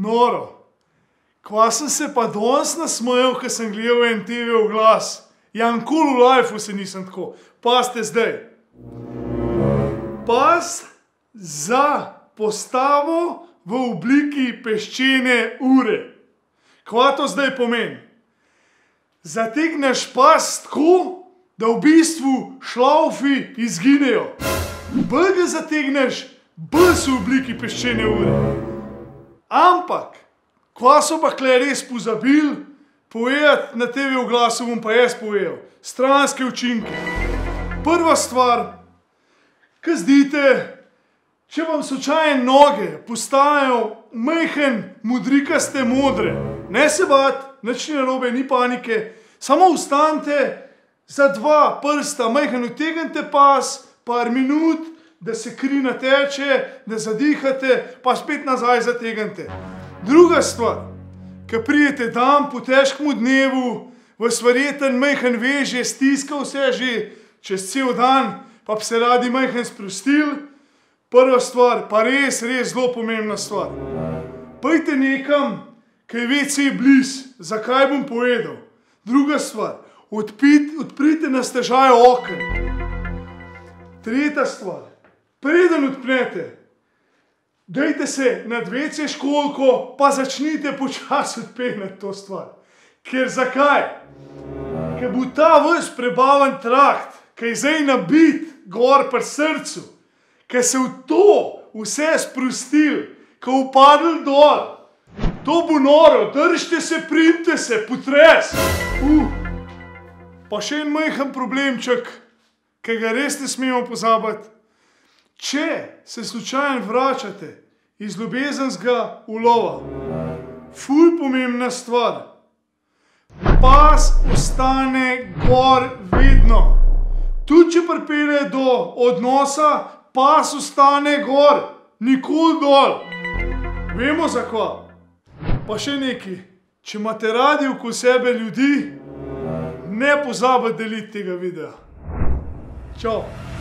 Noro. Kva sem se pa danes nasmejal, ko sem gledal en TV oglas. Ja, nikoli v lifeu se nisem tako. Pazite zdaj. Pas za postavo v obliki peščene ure. Kva to zdaj pomeni? Zategneš pas tako, da v bistvu šlaufi izginejo. Bolj ga zategneš, bolj so v obliki peščene ure. Ampak, kva so pa kle res pozabili povedati na TV oglasu, bom pa jaz povedal. Stranske učinke. Prva stvar, kaj zdite, če vam slučajno noge postanejo majhen, modrikaste modre, ne se bat, nič ni narobe, ni panike, samo vstanite za 2 prsta, majhen utegnite pas, par minut, da se kri nateče, da zadihate, pa spet nazaj zategnite. Druga stvar, ko pridete dan po težkem dnevu, vas verjetno majhen veže, stiska vse že čez cel dan, pa bi se radi majhen sprostili. Prva stvar, pa res zelo pomembna stvar. Pojdite nekam, ko je WC blizu, zakaj bom povedal. Druga stvar, odprite na stežaj oken. Tretja stvar, preden odprete, dajte se nad WC školjko, pa začnite počasi odpenjati to stvar. Ker zakaj? Ker bo ta vaš prebaven trakt, ki je zdaj nabit gor pri srcu, ker se v to vse sprostil, ko upadl dol, to bo noro, držite se, primite se, potres. Pa še en majhen problemček, ki ga res ne smemo pozabiti. Če se slučajno vračate iz ljubezenskega ulova, ful pomembna stvar, pas ostane gor vedno. Tudi če pripelje do odnosa, pas ostane gor, nikoli dol. Vemo zakva. Pa še nekaj, če imate radi okoli sebe ljudi, ne pozabite deliti tega videa. Čau.